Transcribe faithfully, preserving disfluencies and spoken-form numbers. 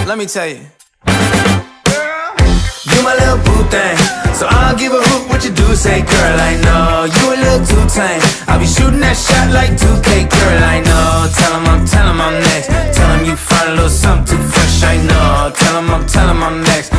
Let me tell you, you my little boo thing, so I'll give a hoot what you do say. Girl, I know you a little too tame. I'll be shooting that shot like two K. Girl, I know. Tell him I'm, tell him I'm next. Tell him you find a little something too fresh. I know. Tell him I'm, tell him I'm next.